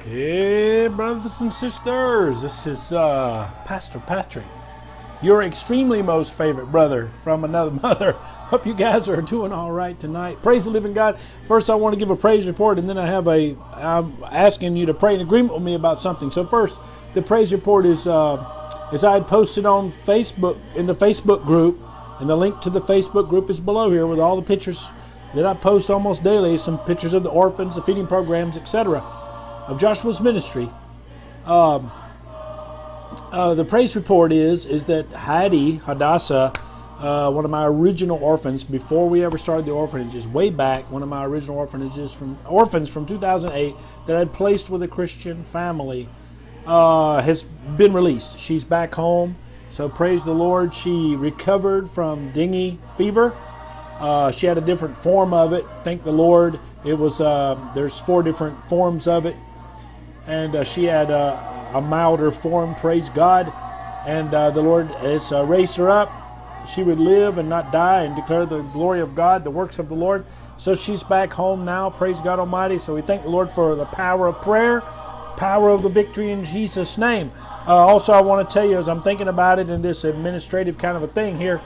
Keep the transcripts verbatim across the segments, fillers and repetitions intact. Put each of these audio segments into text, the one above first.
Hey, brothers and sisters, this is uh, Pastor Patrick, your extremely most favorite brother from another mother. Hope you guys are doing all right tonight. Praise the living God. First, I want to give a praise report, and then I have a, I'm asking you to pray in agreement with me about something. So first, the praise report is, uh, is I had posted on Facebook, in the Facebook group, and the link to the Facebook group is below here with all the pictures that I post almost daily, some pictures of the orphans, the feeding programs, et cetera, of Joshua's ministry. Um, uh, the praise report is is that Heidi Hadassah, uh, one of my original orphans before we ever started the orphanages, way back, one of my original orphanages from orphans from two thousand eight that I'd placed with a Christian family, uh, has been released. She's back home, so praise the Lord. She recovered from dengue fever. Uh, she had a different form of it. Thank the Lord. It was uh, there's four different forms of it. And uh, she had uh, a milder form, praise God. And uh, the Lord has uh, raised her up. She would live and not die and declare the glory of God, the works of the Lord. So she's back home now, praise God Almighty. So we thank the Lord for the power of prayer, power of the victory in Jesus' name. Uh, also, I want to tell you, as I'm thinking about it in this administrative kind of a thing here,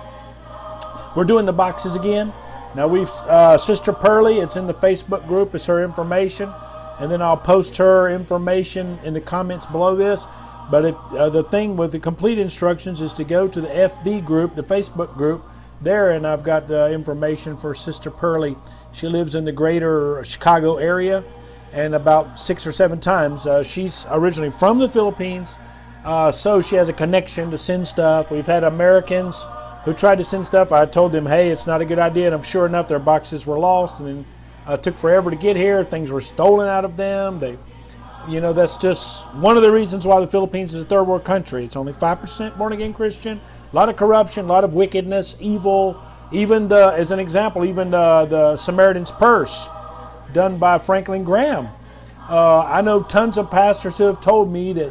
we're doing the boxes again. Now we've, uh, Sister Pearlie, it's in the Facebook group, it's her information. And then I'll post her information in the comments below this. But if, uh, the thing with the complete instructions is to go to the F B group, the Facebook group, there, and I've got uh, information for Sister Pearlie. She lives in the greater Chicago area, and about six or seven times. Uh, she's originally from the Philippines, uh, so she has a connection to send stuff. We've had Americans who tried to send stuff. I told them, hey, it's not a good idea, and I'm sure enough their boxes were lost, and then Uh, took forever to get here. Things were stolen out of them. They, you know, that's just one of the reasons why the Philippines is a third world country. It's only five percent born again Christian. A lot of corruption, a lot of wickedness, evil. Even the, as an example, even the, the Samaritan's Purse, done by Franklin Graham. Uh, I know tons of pastors who have told me that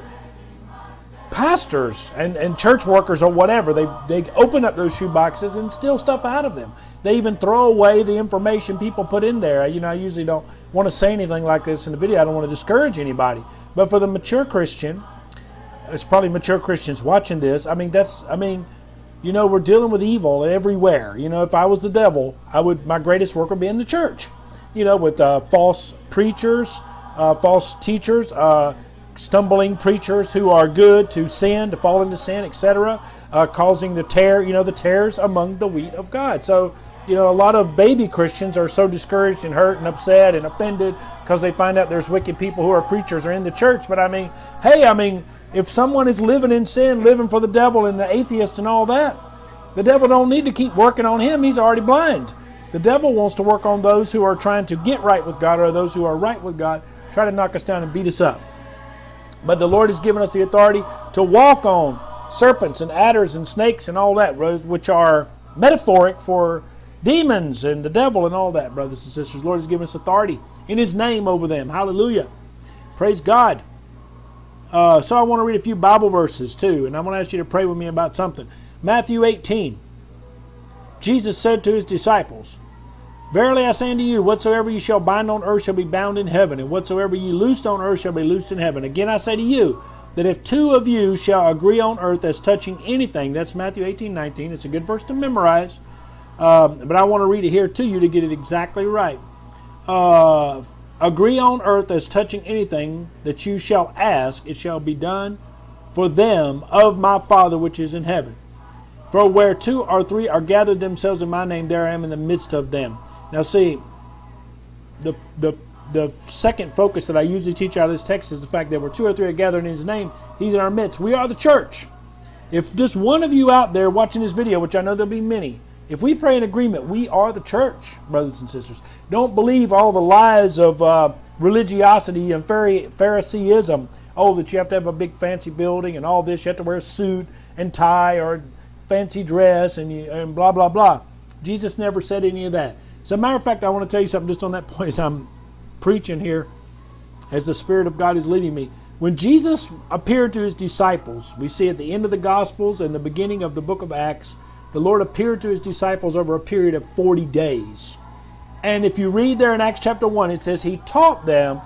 pastors and, and church workers or whatever, they, they open up those shoe boxes and steal stuff out of them. They even throw away the information people put in there. You know, I usually don't want to say anything like this in the video. I don't want to discourage anybody. But for the mature Christian, it's probably mature Christians watching this. I mean, that's, I mean, you know, we're dealing with evil everywhere. You know, if I was the devil, I would, my greatest work would be in the church. You know, with uh, false preachers, uh, false teachers, uh, stumbling preachers who are good to sin, to fall into sin, et cetera, uh, causing the tear, you know, the tares among the wheat of God. So, you know, a lot of baby Christians are so discouraged and hurt and upset and offended because they find out there's wicked people who are preachers or in the church. But I mean, hey, I mean, if someone is living in sin, living for the devil and the atheist and all that, the devil don't need to keep working on him. He's already blind. The devil wants to work on those who are trying to get right with God, or those who are right with God, try to knock us down and beat us up. But the Lord has given us the authority to walk on serpents and adders and snakes and all that, which are metaphoric for demons and the devil and all that, brothers and sisters. The Lord has given us authority in His name over them. Hallelujah. Praise God. Uh, so I want to read a few Bible verses too, and I want to ask you to pray with me about something. Matthew eighteen. Jesus said to His disciples, "Verily I say unto you, whatsoever ye shall bind on earth shall be bound in heaven, and whatsoever ye loose on earth shall be loosed in heaven. Again I say to you, that if two of you shall agree on earth as touching anything," that's Matthew eighteen nineteen. It's a good verse to memorize, um, but I want to read it here to you to get it exactly right. Uh, agree on earth as touching anything that you shall ask, it shall be done for them of my Father which is in heaven. For where two or three are gathered themselves in my name, there I am in the midst of them. Now see, the, the, the second focus that I usually teach out of this text is the fact that where two or three are gathered in His name, He's in our midst. We are the church. If just one of you out there watching this video, which I know there'll be many, if we pray in agreement, we are the church, brothers and sisters. Don't believe all the lies of uh, religiosity and Phariseeism. Oh, that you have to have a big fancy building and all this. You have to wear a suit and tie or fancy dress and, you, and blah, blah, blah. Jesus never said any of that. As a matter of fact, I want to tell you something just on that point as I'm preaching here, as the Spirit of God is leading me. When Jesus appeared to His disciples, we see at the end of the Gospels and the beginning of the book of Acts, the Lord appeared to His disciples over a period of forty days. And if you read there in Acts chapter one, it says He taught them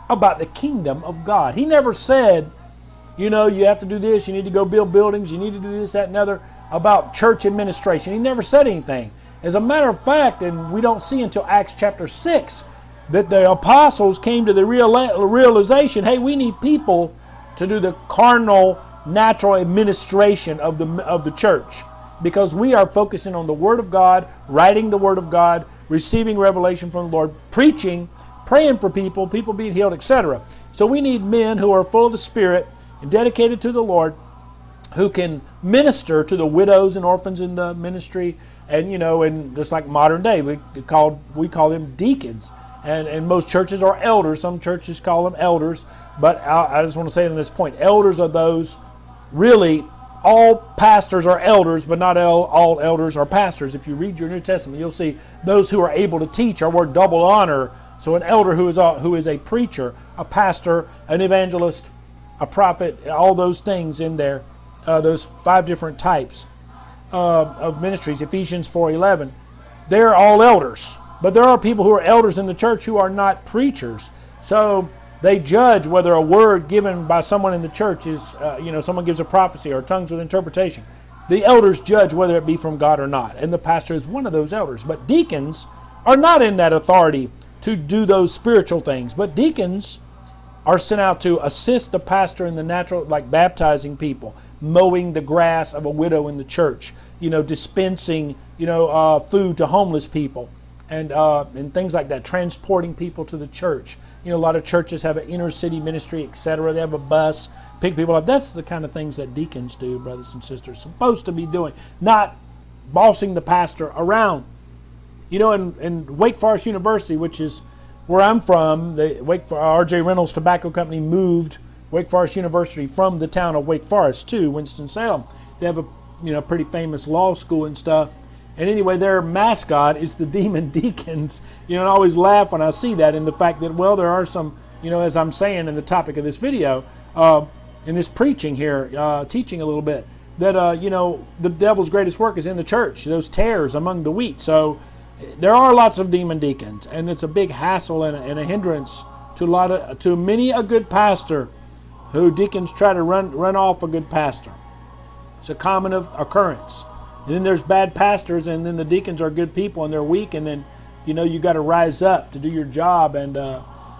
about the kingdom of God. He never said, you know, you have to do this, you need to go build buildings, you need to do this, that, and other, about church administration. He never said anything. As a matter of fact, and we don't see until Acts chapter six, that the apostles came to the real realization, hey, we need people to do the carnal, natural administration of the, of the church. Because we are focusing on the Word of God, writing the Word of God, receiving revelation from the Lord, preaching, praying for people, people being healed, et cetera. So we need men who are full of the Spirit and dedicated to the Lord, who can minister to the widows and orphans in the ministry, and you know, and just like modern day, we call we call them deacons, and and most churches are elders. Some churches call them elders, but I, I just want to say in this point, elders are those really. All pastors are elders, but not all, all elders are pastors. If you read your New Testament, you'll see those who are able to teach are worth double honor. So an elder who is a, who is a preacher, a pastor, an evangelist, a prophet, all those things in there, uh, those five different types uh, of ministries, Ephesians four eleven, they're all elders. But there are people who are elders in the church who are not preachers. So they judge whether a word given by someone in the church is, uh, you know, someone gives a prophecy or tongues with interpretation. The elders judge whether it be from God or not. And the pastor is one of those elders. But deacons are not in that authority to do those spiritual things. But deacons are sent out to assist the pastor in the natural, like baptizing people, mowing the grass of a widow in the church, you know, dispensing, you know, uh, food to homeless people. And, uh, and things like that, transporting people to the church. You know, a lot of churches have an inner city ministry, et cetera. They have a bus, pick people up. That's the kind of things that deacons do, brothers and sisters, supposed to be doing, not bossing the pastor around. You know, in, in Wake Forest University, which is where I'm from, the Wake R J Reynolds Tobacco Company moved Wake Forest University from the town of Wake Forest to Winston-Salem. They have a, you know, pretty famous law school and stuff. And anyway, their mascot is the demon deacons. You know, and I always laugh when I see that, in the fact that, well, there are some, you know, as I'm saying in the topic of this video, uh, in this preaching here, uh, teaching a little bit, that, uh, you know, the devil's greatest work is in the church, those tares among the wheat. So there are lots of demon deacons, and it's a big hassle and a, and a hindrance to a lot of, to many a good pastor, who deacons try to run, run off a good pastor. It's a common occurrence. And then there's bad pastors, and then the deacons are good people, and they're weak, and then, you know, you got to rise up to do your job, and, uh,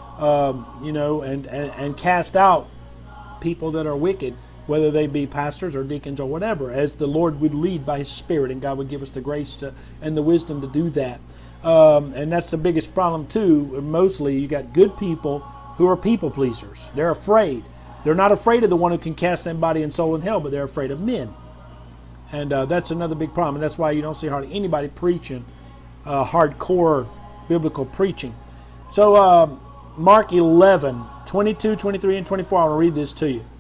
um, you know, and, and, and cast out people that are wicked, whether they be pastors or deacons or whatever, as the Lord would lead by His Spirit, and God would give us the grace to and the wisdom to do that. Um, and that's the biggest problem, too. Mostly, you got good people who are people pleasers. They're afraid. They're not afraid of the one who can cast them body and soul in hell, but they're afraid of men. And uh, that's another big problem. And that's why you don't see hardly anybody preaching uh, hardcore biblical preaching. So uh, Mark eleven, twenty-two, twenty-three, and twenty-four, I want to read this to you.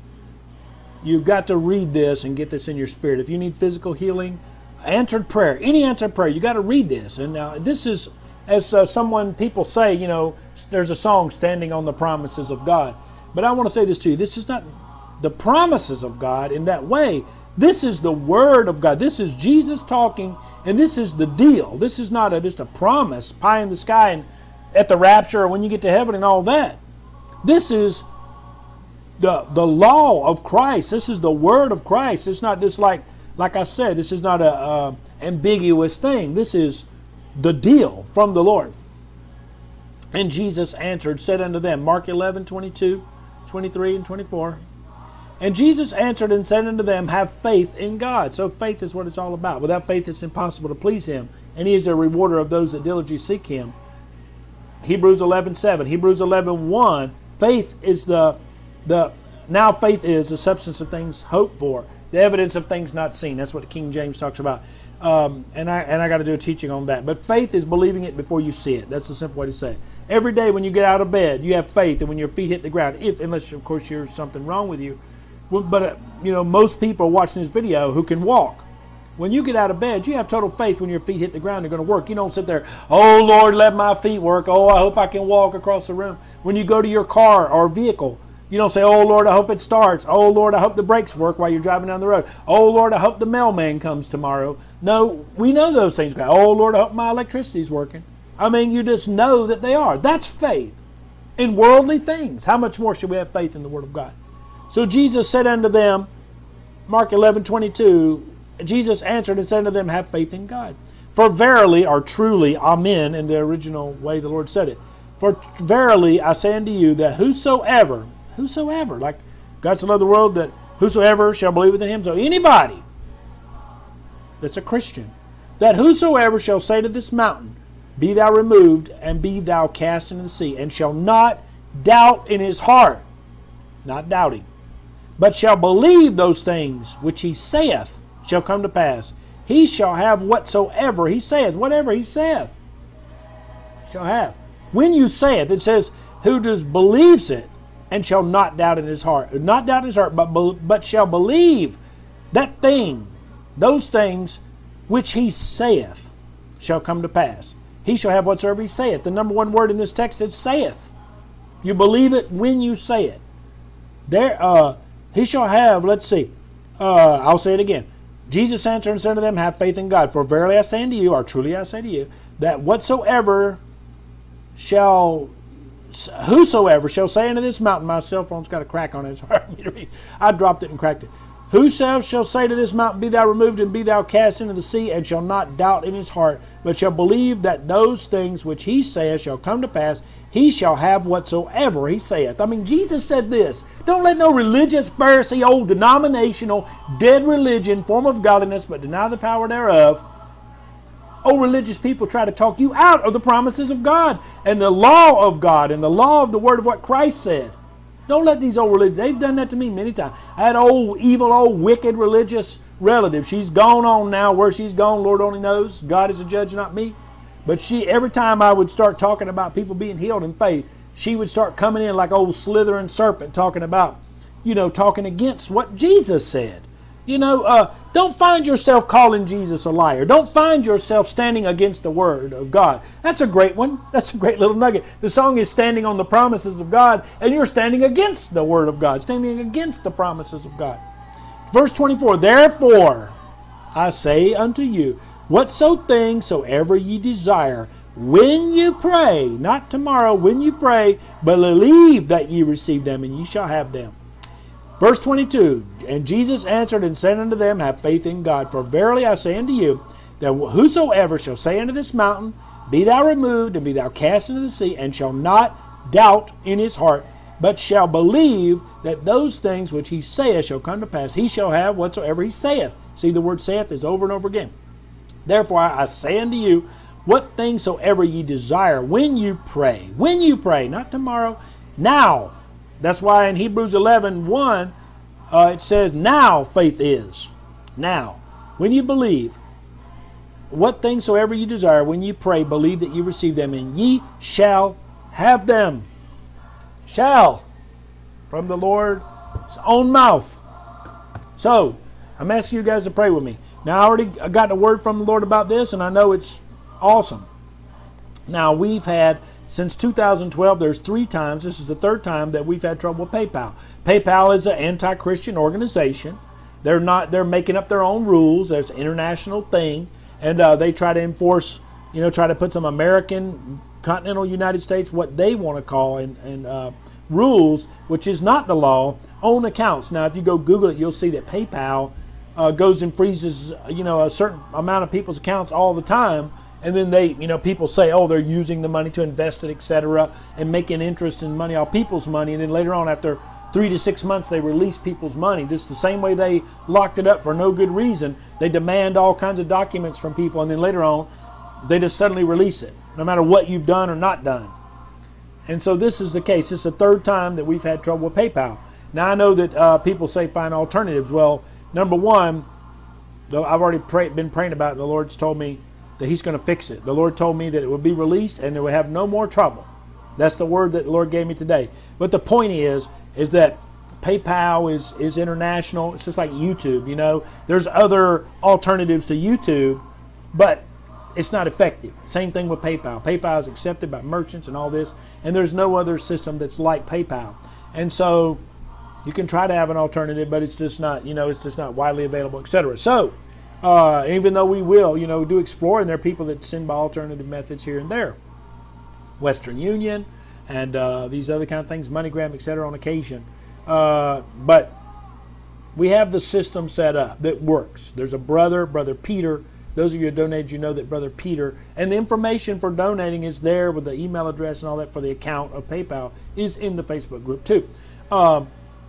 You've got to read this and get this in your spirit. If you need physical healing, answered prayer, any answered prayer, you got to read this. And uh, this is, as uh, someone, people say, you know, there's a song, Standing on the Promises of God. But I want to say this to you. This is not the promises of God in that way. This is the Word of God. This is Jesus talking, and this is the deal. This is not a, just a promise, pie in the sky and at the rapture or when you get to heaven and all that. This is the, the law of Christ. This is the Word of Christ. It's not just like, like I said, this is not a, a ambiguous thing. This is the deal from the Lord. And Jesus answered, said unto them, Mark eleven, twenty-two, twenty-three, and twenty-four. And Jesus answered and said unto them, have faith in God. So faith is what it's all about. Without faith, it's impossible to please Him. And He is a rewarder of those that diligently seek Him. Hebrews eleven, seven. Hebrews eleven, one. Faith is the, the, now faith is the substance of things hoped for, the evidence of things not seen. That's what the King James talks about. Um, and I, and I got to do a teaching on that. But faith is believing it before you see it. That's the simple way to say it. Every day when you get out of bed, you have faith. And when your feet hit the ground, if, unless, of course, there's something wrong with you, but, uh, you know, most people watching this video who can walk. When you get out of bed, you have total faith when your feet hit the ground, they're going to work. You don't sit there, oh, Lord, let my feet work. Oh, I hope I can walk across the room. When you go to your car or vehicle, you don't say, oh, Lord, I hope it starts. Oh, Lord, I hope the brakes work while you're driving down the road. Oh, Lord, I hope the mailman comes tomorrow. No, we know those things. Oh, Lord, I hope my electricity's working. I mean, you just know that they are. That's faith. in worldly things, how much more should we have faith in the Word of God? So Jesus said unto them, Mark eleven twenty-two, Jesus answered and said unto them, have faith in God. For verily, or truly, amen, in the original way the Lord said it. For verily I say unto you that whosoever, whosoever, like God so loved the world that whosoever shall believe in him, so anybody that's a Christian, that whosoever shall say to this mountain, be thou removed, and be thou cast into the sea, and shall not doubt in his heart, not doubting, but shall believe those things which he saith shall come to pass, he shall have whatsoever he saith. Whatever he saith shall have. When you saith, it says, who does believes it, and shall not doubt in his heart. Not doubt in his heart, but, but shall believe that thing, those things which he saith shall come to pass. He shall have whatsoever he saith. The number one word in this text is saith. You believe it when you say it. There, uh, he shall have, let's see, uh, I'll say it again. Jesus answered and said to them, have faith in God. For verily I say unto you, or truly I say to you, that whatsoever shall, whosoever shall say unto this mountain, my cell phone's got a crack on it, it's hard for me to read. I dropped it and cracked it. Whosoever shall say to this mountain, be thou removed, and be thou cast into the sea, and shall not doubt in his heart, but shall believe that those things which he saith shall come to pass, he shall have whatsoever he saith. I mean, Jesus said this. Don't let no religious, Pharisee, old denominational, dead religion, form of godliness, but deny the power thereof. Old religious people try to talk you out of the promises of God, and the law of God, and the law of the word of what Christ said. Don't let these old religious, they've done that to me many times. I had old, evil, old, wicked religious relative. She's gone on now. Where she's gone, Lord only knows. God is a judge, not me. But she, every time I would start talking about people being healed in faith, she would start coming in like old slithering serpent, talking about, you know, talking against what Jesus said. You know, uh, don't find yourself calling Jesus a liar. Don't find yourself standing against the Word of God. That's a great one. That's a great little nugget. The song is standing on the promises of God, and you're standing against the Word of God, standing against the promises of God. Verse twenty-four, therefore I say unto you, whatso things soever ye desire, when you pray, not tomorrow, when you pray, but believe that ye receive them, and ye shall have them. Verse twenty-two, and Jesus answered and said unto them, have faith in God. For verily I say unto you, that whosoever shall say unto this mountain, be thou removed, and be thou cast into the sea, and shall not doubt in his heart, but shall believe that those things which he saith shall come to pass, he shall have whatsoever he saith. See, the word saith is over and over again. Therefore I say unto you, what things soever ye desire, when you pray, when you pray, not tomorrow, now. That's why in Hebrews eleven one, uh, it says, now faith is. Now. When you believe, what things soever you desire, when you pray, believe that you receive them, and ye shall have them. Shall. From the Lord's own mouth. So, I'm asking you guys to pray with me. Now, I already got a word from the Lord about this, and I know it's awesome. Now, we've had, since two thousand twelve, there's three times, this is the third time that we've had trouble with PayPal. PayPal is an anti-Christian organization. They're not, they're making up their own rules. It's an international thing. And uh, they try to enforce, you know, try to put some American, continental United States, what they want to call, and, and uh, rules, which is not the law, on accounts. Now, if you go Google it, you'll see that PayPal uh, goes and freezes, you know, a certain amount of people's accounts all the time. And then they, you know, people say, oh, they're using the money to invest it, et cetera, and making interest in money off people's money. And then later on, after three to six months, they release people's money. Just the same way they locked it up for no good reason. They demand all kinds of documents from people, and then later on, they just suddenly release it, no matter what you've done or not done. And so this is the case. It's the third time that we've had trouble with PayPal. Now, I know that uh, people say find alternatives. Well, number one, though I've already pray, been praying about it, the Lord's told me that He's going to fix it. The Lord told me that it would be released and it would have no more trouble. That's the word that the Lord gave me today. But the point is, is that PayPal is, is international. It's just like YouTube, you know. There's other alternatives to YouTube, but it's not effective. Same thing with PayPal. PayPal is accepted by merchants and all this, and there's no other system that's like PayPal. And so you can try to have an alternative, but it's just not, you know, it's just not widely available, et cetera. So uh, even though we will, you know, do explore, and there are people that send by alternative methods here and there. Western Union, and uh, these other kind of things, MoneyGram, et cetera, on occasion. Uh, but we have the system set up that works. There's a brother, Brother Peter. Those of you who donated, you know that Brother Peter, and the information for donating is there with the email address and all that for the account of PayPal is in the Facebook group too. Um,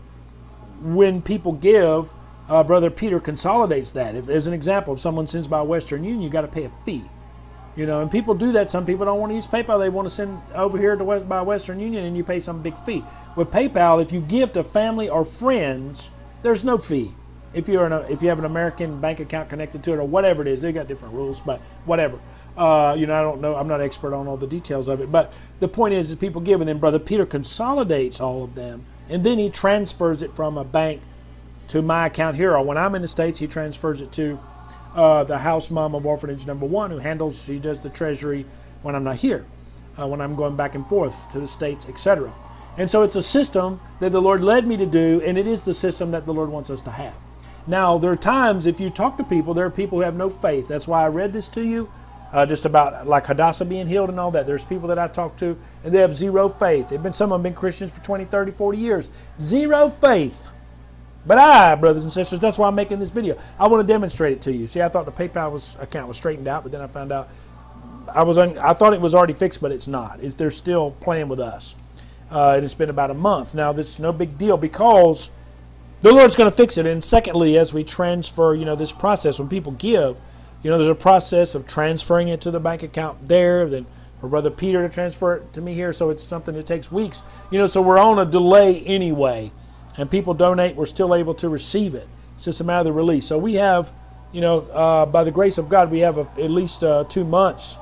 when people give, uh, Brother Peter consolidates that. If, as an example, if someone sends by Western Union, you got to pay a fee. You know, and people do that. Some people don't want to use PayPal. They want to send over here to West, by Western Union, and you pay some big fee. With PayPal, if you give to family or friends, there's no fee. If you're in a, if you have an American bank account connected to it or whatever it is, they got different rules, but whatever. Uh, you know, I don't know. I'm not an expert on all the details of it, but the point is that people give, and then Brother Peter consolidates all of them, and then he transfers it from a bank to my account here. Or when I'm in the States, he transfers it to uh, the house mom of orphanage number one, who handles, she does the treasury when I'm not here, uh, when I'm going back and forth to the States, et cetera. And so it's a system that the Lord led me to do, and it is the system that the Lord wants us to have. Now, there are times, if you talk to people, there are people who have no faith. That's why I read this to you, uh, just about like Hadassah being healed and all that. There's people that I talk to, and they have zero faith. They've been, some of them been Christians for twenty, thirty, forty years. Zero faith. But I, brothers and sisters, that's why I'm making this video. I want to demonstrate it to you. See, I thought the PayPal was, account was straightened out, but then I found out, I was un, I thought it was already fixed, but it's not. It's, they're still playing with us. Uh, it's been about a month. Now, this is no big deal because the Lord's going to fix it. And secondly, as we transfer, you know, this process, when people give, you know, there's a process of transferring it to the bank account there, then for Brother Peter to transfer it to me here, so it's something that takes weeks. You know, so we're on a delay anyway. And people donate, we're still able to receive it. It's just a matter of the release. So we have, you know, uh, by the grace of God, we have a, at least uh, two months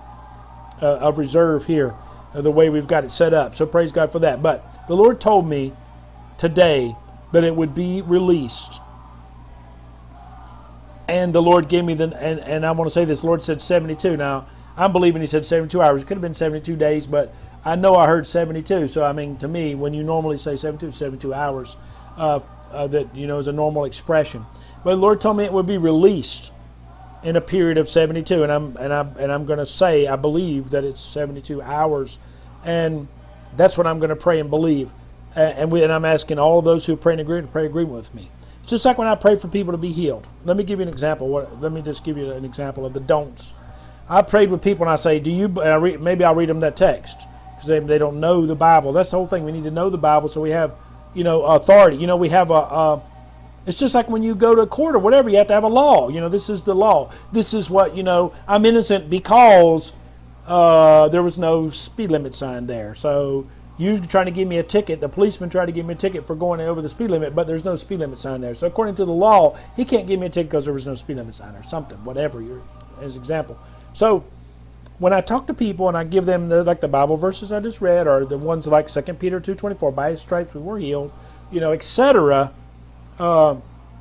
uh, of reserve here, uh, the way we've got it set up. So praise God for that. But the Lord told me today that it would be released. And the Lord gave me the, and, and I want to say this, the Lord said seventy-two. Now, I'm believing he said seventy-two hours. It could have been seventy-two days, but I know I heard seventy-two. So, I mean, to me, when you normally say seventy-two, seventy-two hours, uh, uh, that, you know, is a normal expression. But the Lord told me it would be released in a period of seventy-two. And I'm, and I'm, and I'm going to say, I believe that it's seventy-two hours. And that's what I'm going to pray and believe. Uh, and, we, and I'm asking all of those who pray in agreement to pray in agreement with me. It's just like when I pray for people to be healed. Let me give you an example. What, let me just give you an example of the don'ts. I prayed with people and I say, do you, and I read, maybe I'll read them that text because they, they don't know the Bible. That's the whole thing. We need to know the Bible so we have, you know, authority. You know, we have a, a it's just like when you go to court or whatever, you have to have a law. You know, this is the law. This is what, you know, I'm innocent because uh, there was no speed limit sign there. So you're trying to give me a ticket. The policeman tried to give me a ticket for going over the speed limit, but there's no speed limit sign there. So according to the law, he can't give me a ticket because there was no speed limit sign or something, whatever, you're, as example. So when I talk to people and I give them the, like the Bible verses I just read, or the ones like Second Peter two twenty-four, by his stripes we were healed, you know, et cetera, uh,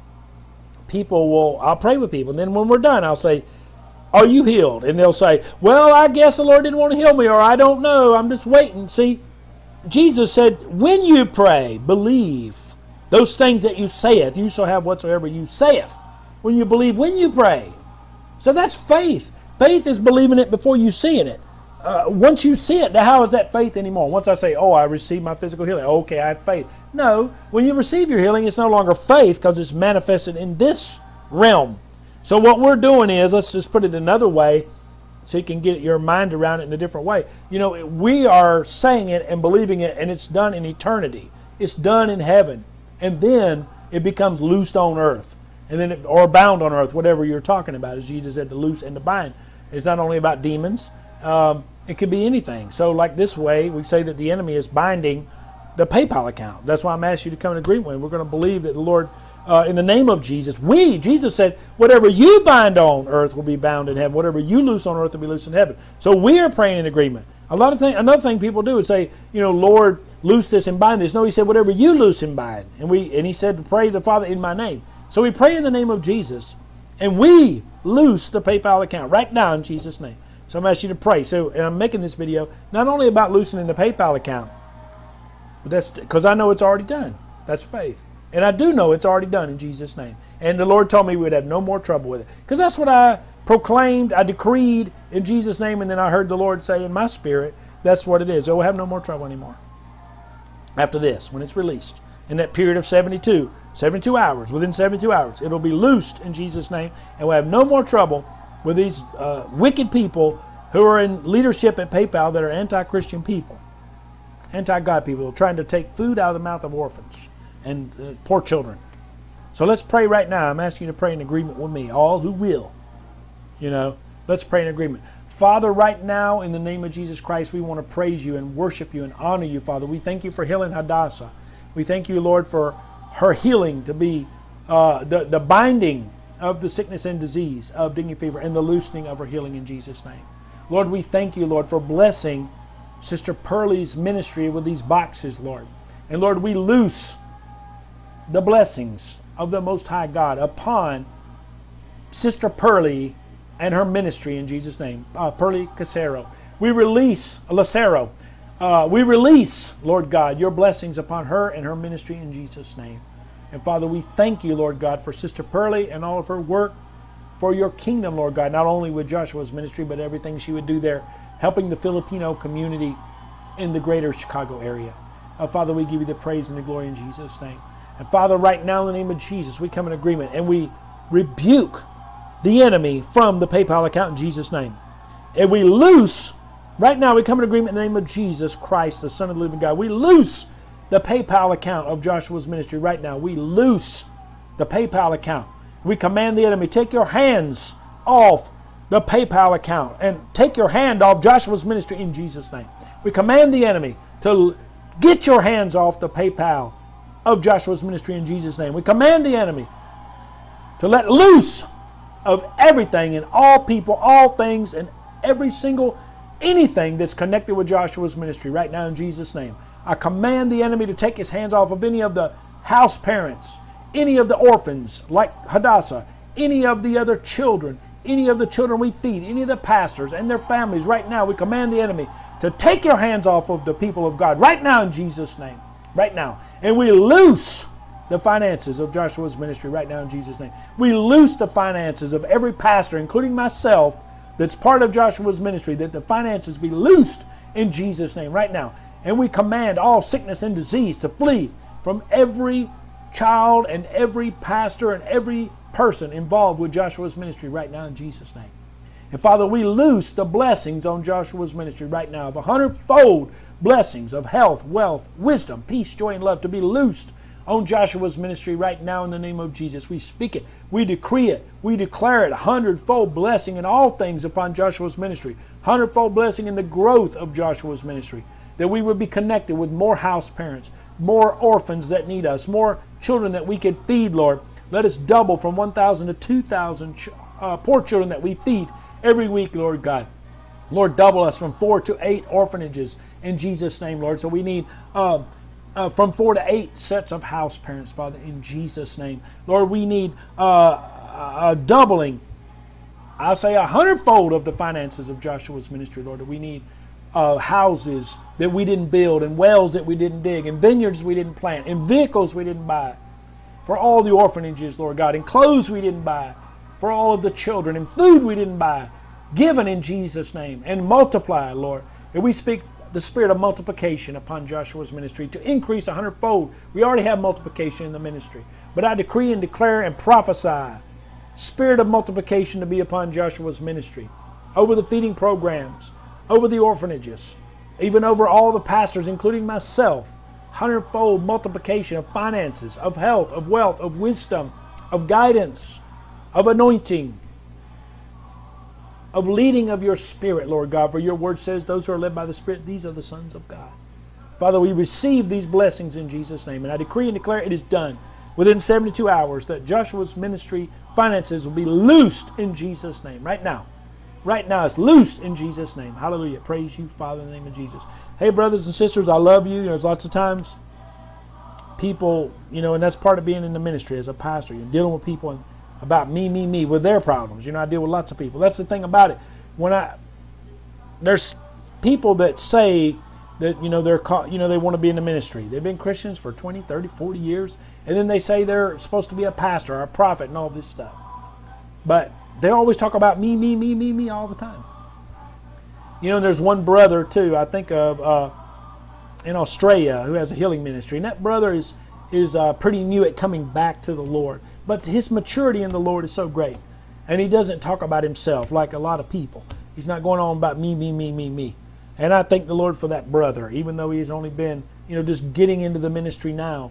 people will, I'll pray with people. And then when we're done, I'll say, are you healed? And they'll say, well, I guess the Lord didn't want to heal me, or I don't know, I'm just waiting. See, Jesus said, when you pray, believe those things that you saith, you shall have whatsoever you saith. When you believe, when you pray. So that's faith. Faith is believing it before you seeing it. Uh, once you see it, now how is that faith anymore? Once I say, oh, I received my physical healing. Okay, I have faith. No, when you receive your healing, it's no longer faith because it's manifested in this realm. So what we're doing is, let's just put it another way so you can get your mind around it in a different way. You know, we are saying it and believing it, and it's done in eternity. It's done in heaven. And then it becomes loosed on earth. And then it, or bound on earth, whatever you're talking about, as Jesus said, to loose and to bind. It's not only about demons. Um, it could be anything. So like this way, we say that the enemy is binding the PayPal account. That's why I'm asking you to come in agreement with. We're going to believe that the Lord, uh, in the name of Jesus, we, Jesus said, whatever you bind on earth will be bound in heaven. Whatever you loose on earth will be loose in heaven. So we are praying in agreement. A lot of thing, another thing people do is say, you know, Lord, loose this and bind this. No, he said, whatever you loose and bind. And we, and he said to pray the Father in my name. So we pray in the name of Jesus, and we loose the PayPal account right now in Jesus' name. So I'm asking you to pray. So, and I'm making this video not only about loosening the PayPal account, but that's because I know it's already done. That's faith. And I do know it's already done in Jesus' name. And the Lord told me we would have no more trouble with it. Because that's what I proclaimed, I decreed in Jesus' name, and then I heard the Lord say in my spirit That's what it is. They will have no more trouble anymore. After this, when it's released, in that period of seventy-two, seventy-two hours, within seventy-two hours, it'll be loosed in Jesus' name, and we'll have no more trouble with these uh, wicked people who are in leadership at PayPal that are anti-Christian people, anti-God people, trying to take food out of the mouth of orphans and uh, poor children. So let's pray right now. I'm asking you to pray in agreement with me, all who will. You know, let's pray in agreement. Father, right now, in the name of Jesus Christ, we want to praise you and worship you and honor you, Father. We thank you for healing Hadassah. We thank you, Lord, for her healing to be uh, the, the binding of the sickness and disease of dengue fever and the loosening of her healing in Jesus' name. Lord, we thank you, Lord, for blessing Sister Pearlie's ministry with these boxes, Lord. And Lord, we loose the blessings of the Most High God upon Sister Pearlie and her ministry in Jesus' name. Uh, Pearlie Casero. We release, Lacero. Uh, we release, Lord God, your blessings upon her and her ministry in Jesus' name. And Father, we thank you, Lord God, for Sister Pearlie and all of her work for your kingdom, Lord God, not only with Joshua's ministry, but everything she would do there, helping the Filipino community in the greater Chicago area. Uh, Father, we give you the praise and the glory in Jesus' name. And Father, right now in the name of Jesus, we come in agreement and we rebuke the enemy from the PayPal account in Jesus' name. And we loose, right now we come in agreement in the name of Jesus Christ, the Son of the living God. We loose the PayPal account of Joshua's ministry right now. We loose the PayPal account. We command the enemy, take your hands off the PayPal account and take your hand off Joshua's ministry in Jesus' name. We command the enemy to get your hands off the PayPal of Joshua's ministry in Jesus' name. We command the enemy to let loose of everything and all people, all things, and every single anything that's connected with Joshua's ministry right now in Jesus' name. I command the enemy to take his hands off of any of the house parents, any of the orphans like Hadassah, any of the other children, any of the children we feed, any of the pastors and their families. Right now we command the enemy to take your hands off of the people of God right now in Jesus' name. Right now. And we loose the finances of Joshua's ministry right now in Jesus' name. We loose the finances of every pastor, including myself, that's part of Joshua's ministry, that the finances be loosed in Jesus' name right now. And we command all sickness and disease to flee from every child and every pastor and every person involved with Joshua's ministry right now in Jesus' name. And Father, we loose the blessings on Joshua's ministry right now of a hundredfold blessings of health, wealth, wisdom, peace, joy, and love to be loosed on Joshua's ministry right now in the name of Jesus. We speak it, we decree it, we declare it, a hundredfold blessing in all things upon Joshua's ministry, hundredfold blessing in the growth of Joshua's ministry, that we would be connected with more house parents, more orphans that need us, more children that we could feed, Lord. Let us double from one thousand to two thousand uh, poor children that we feed every week, Lord God. Lord, double us from four to eight orphanages in Jesus' name, Lord. So we need uh, uh, from four to eight sets of house parents, Father, in Jesus' name. Lord, we need uh, a doubling, I'll say a hundredfold of the finances of Joshua's ministry, Lord. We need uh, houses that we didn't build, and wells that we didn't dig, and vineyards we didn't plant, and vehicles we didn't buy for all the orphanages, Lord God, and clothes we didn't buy for all of the children, and food we didn't buy, given in Jesus' name, and multiply, Lord. And we speak the spirit of multiplication upon Joshua's ministry to increase a hundredfold. We already have multiplication in the ministry, but I decree and declare and prophesy spirit of multiplication to be upon Joshua's ministry, over the feeding programs, over the orphanages, even over all the pastors, including myself. Hundredfold multiplication of finances, of health, of wealth, of wisdom, of guidance, of anointing, of leading of your Spirit, Lord God. For your word says those who are led by the Spirit, these are the sons of God. Father, we receive these blessings in Jesus' name. And I decree and declare it is done within seventy-two hours that Joshua's ministry finances will be loosed in Jesus' name. Right now. Right now it's loosed in Jesus' name. Hallelujah. Praise you, Father, in the name of Jesus. Hey, brothers and sisters, I love you. There's lots of times people, you know, and that's part of being in the ministry as a pastor. You're dealing with people and about me, me, me, with their problems. You know, I deal with lots of people. That's the thing about it. When I, there's people that say that, you know, they're caught, you know, they want to be in the ministry. They've been Christians for twenty, thirty, forty years, and then they say they're supposed to be a pastor or a prophet and all this stuff. But they always talk about me, me, me, me, me all the time. You know, there's one brother, too, I think of uh, in Australia, who has a healing ministry. And that brother is, is uh, pretty new at coming back to the Lord. But his maturity in the Lord is so great. And he doesn't talk about himself like a lot of people. He's not going on about me, me, me, me, me. And I thank the Lord for that brother, even though he's only been, you know, just getting into the ministry now.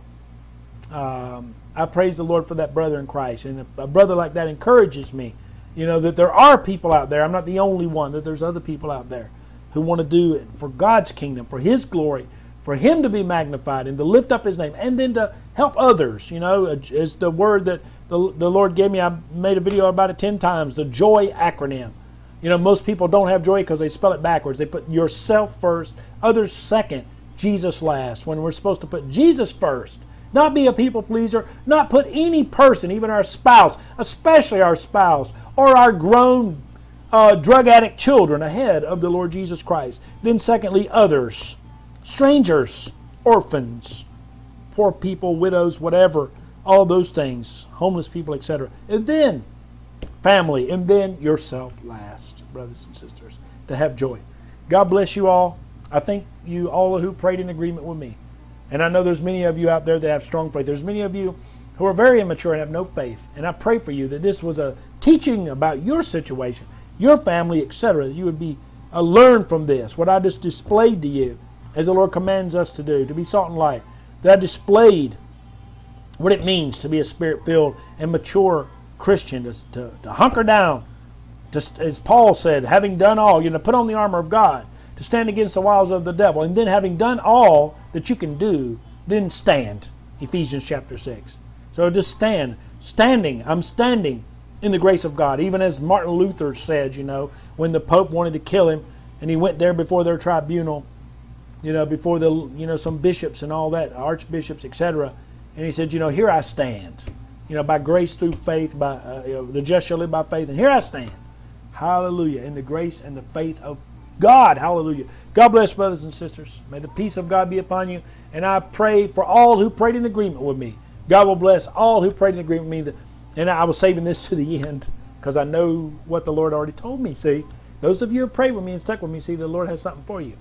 Um, I praise the Lord for that brother in Christ. And a brother like that encourages me, you know, that there are people out there. I'm not the only one, that there's other people out there who want to do it for God's kingdom, for His glory, for Him to be magnified and to lift up His name, and then to help others. You know, is the word that the, the Lord gave me. I made a video about it ten times, the JOY acronym. You know, most people don't have joy because they spell it backwards. They put yourself first, others second, Jesus last, when we're supposed to put Jesus first. Not be a people pleaser, not put any person, even our spouse, especially our spouse, or our grown uh, drug addict children ahead of the Lord Jesus Christ. Then secondly, others, strangers, orphans, poor people, widows, whatever, all those things, homeless people, et cetera. And then family, and then yourself last, brothers and sisters, to have joy. God bless you all. I thank you all who prayed in agreement with me. And I know there's many of you out there that have strong faith. There's many of you who are very immature and have no faith. And I pray for you that this was a teaching about your situation, your family, et cetera. That you would be uh, learn from this, what I just displayed to you, as the Lord commands us to do, to be salt and light. That I displayed what it means to be a spirit-filled and mature Christian, to, to, to hunker down, to, as Paul said, having done all, you know, put on the armor of God, to stand against the wiles of the devil, and then having done all that you can do, then stand. Ephesians chapter six. So just stand. Standing. I'm standing in the grace of God. Even as Martin Luther said, you know, when the Pope wanted to kill him, and he went there before their tribunal, you know, before the, you know, some bishops and all that, archbishops, et cetera. And he said, you know, here I stand. You know, by grace through faith, by uh, you know, the just shall live by faith, and here I stand. Hallelujah. In the grace and the faith of God. Hallelujah. God bless, brothers and sisters. May the peace of God be upon you. And I pray for all who prayed in agreement with me. God will bless all who prayed in agreement with me. And I was saving this to the end because I know what the Lord already told me. See, those of you who prayed with me and stuck with me, see, the Lord has something for you.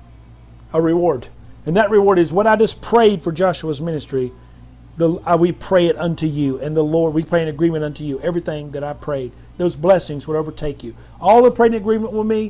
A reward. And that reward is what I just prayed for Joshua's ministry. The, uh, we pray it unto you. And the Lord, we pray in agreement unto you. Everything that I prayed, those blessings would overtake you. All who prayed in agreement with me,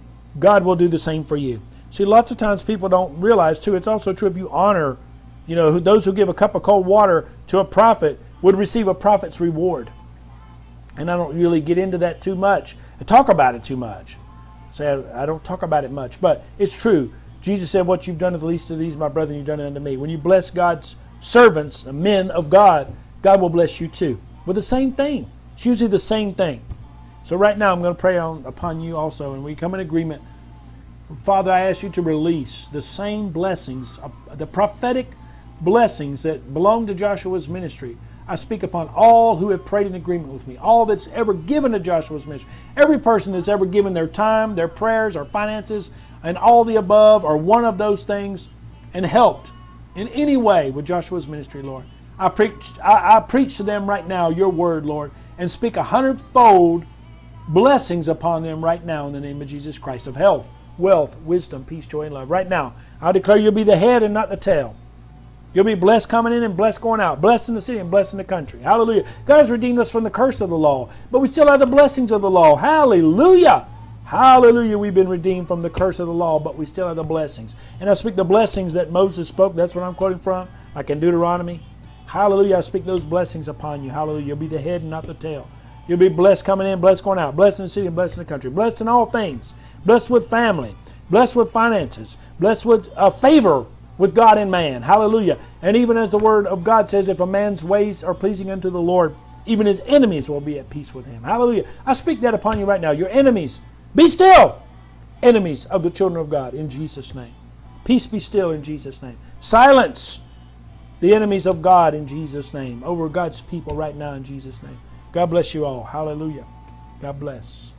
God will do the same for you. See, lots of times people don't realize, too, it's also true if you honor, you know, who, those who give a cup of cold water to a prophet would receive a prophet's reward. And I don't really get into that too much. I talk about it too much. Say, I, I don't talk about it much, but it's true. Jesus said, what you've done to the least of these, my brethren, you've done it unto me. When you bless God's servants, the men of God, God will bless you too. With the same thing. It's usually the same thing. So right now I'm going to pray on, upon you also, and we come in agreement. Father, I ask you to release the same blessings, the prophetic blessings that belong to Joshua's ministry. I speak upon all who have prayed in agreement with me, all that's ever given to Joshua's ministry, every person that's ever given their time, their prayers, or finances, and all the above, or one of those things, and helped in any way with Joshua's ministry, Lord. I preach, I, I preach to them right now your word, Lord, and speak a hundredfold blessings upon them right now in the name of Jesus Christ, of health, wealth, wisdom, peace, joy, and love. Right now, I declare you'll be the head and not the tail. You'll be blessed coming in and blessed going out, blessed in the city and blessed in the country. Hallelujah. God has redeemed us from the curse of the law, but we still have the blessings of the law. Hallelujah. Hallelujah. We've been redeemed from the curse of the law, but we still have the blessings. And I speak the blessings that Moses spoke. That's what I'm quoting from, like in Deuteronomy. Hallelujah. I speak those blessings upon you. Hallelujah. You'll be the head and not the tail. You'll be blessed coming in, blessed going out, blessed in the city and blessed in the country, blessed in all things, blessed with family, blessed with finances, blessed with uh, favor with God and man. Hallelujah. And even as the word of God says, if a man's ways are pleasing unto the Lord, even his enemies will be at peace with him. Hallelujah. I speak that upon you right now. Your enemies, be still. Enemies of the children of God in Jesus' name. Peace be still in Jesus' name. Silence the enemies of God in Jesus' name over God's people right now in Jesus' name. God bless you all. Hallelujah. God bless.